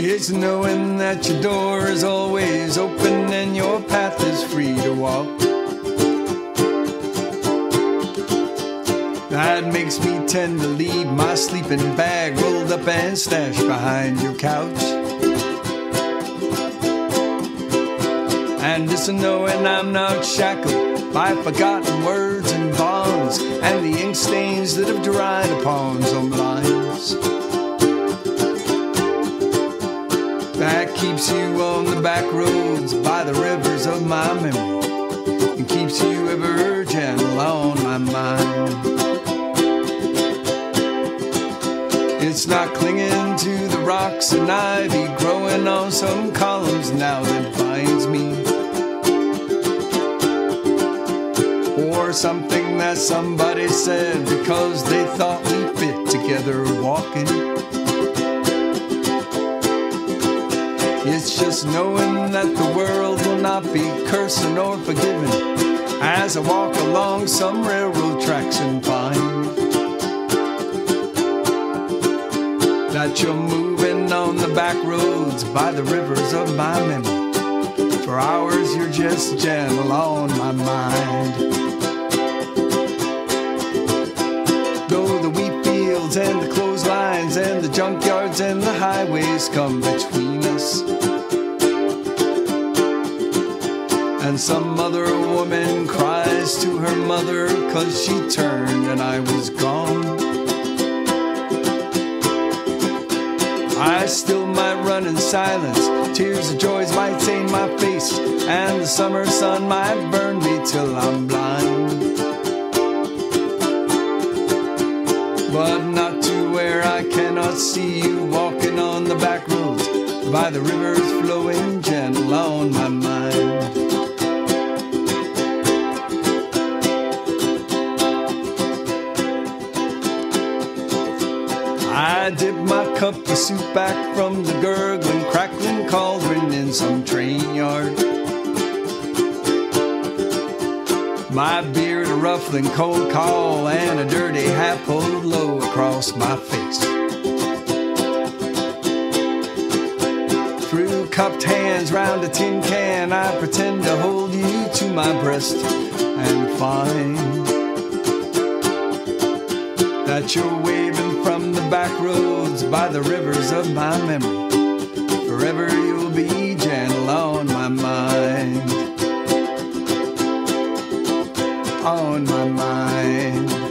It's knowing that your door is always open and your path is free to walk. That makes me tend to leave my sleeping bag rolled up and stashed behind your couch. And it's knowing I'm not shackled by forgotten words and bonds and the ink stains that have dried upon some lines. That keeps you on the back roads by the rivers of my memory and keeps you ever gentle on my mind. It's not clinging to the rocks and ivy growing on some columns now that binds me, or something that somebody said because they thought we fit together walking. It's just knowing that the world will not be cursing or forgiven as I walk along some railroad tracks and find that you're moving on the back roads by the rivers of my memory. For hours you're just gentle on my mind. Though the wheat fields and the clotheslines and the junkyards and the highways come between us, and some other woman cries to her mother 'cause she turned and I was gone, I still might run in silence. Tears of joy might stain my face, and the summer sun might burn me till I'm blind. But not to where I cannot see you walking on the back roads by the rivers flowing gentle on my mind. I dip my cup of soup back from the gurgling, crackling cauldron in some train yard. My beard a ruffling cold call and a dirty hat pulled low across my face. Through cupped hands round a tin can, I pretend to hold you to my breast and find that you're waving from the back roads by the rivers of my memory. Forever you'll be gentle on my mind, on my mind.